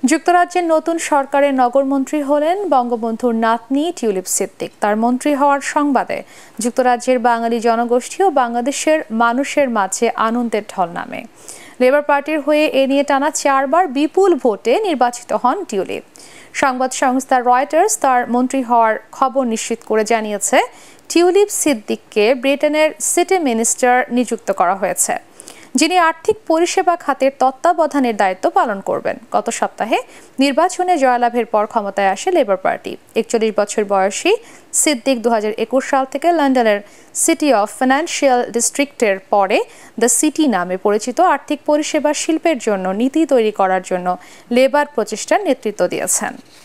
যুক্তরাজ্যের নতুন সরকারের নগরমন্ত্রী হলেন বঙ্গবন্ধুর নাতনি টিউলিপ সিদ্দিক। তার মন্ত্রী হওয়ার সংবাদে যুক্তরাজ্যের বাঙালি জনগোষ্ঠী ও বাংলাদেশের মানুষের মাঝে আনন্দের ঢল নামে। লেবার পার্টির হয়ে এ নিয়ে টানা 4 বার বিপুল ভোটে নির্বাচিত হন টিউলিপ। সংবাদ সংস্থা রয়টার্স তার মন্ত্রী হওয়ার খবর নিশ্চিত করে জানিয়েছে, টিউলিপ সিদ্দিককে ব্রিটেনের সিটি মিনিস্টার নিযুক্ত করা হয়েছে, যিনি আর্থিক পরিষেবা খাতের তত্ত্বাবধানের দায়িত্ব পালন করবেন। গত সপ্তাহে নির্বাচনে জয়লাভের পর ক্ষমতায় আসে লেবার পার্টি। 41 বছর বয়সী সিদ্দিক 2021 সাল থেকে লন্ডনের সিটি অফ ফিনান্সিয়াল ডিস্ট্রিক্টের পরে দ্য সিটি নামে পরিচিত আর্থিক পরিষেবা শিল্পের জন্য নীতি তৈরি করার জন্য লেবার প্রচেষ্টার নেতৃত্ব দিয়েছেন।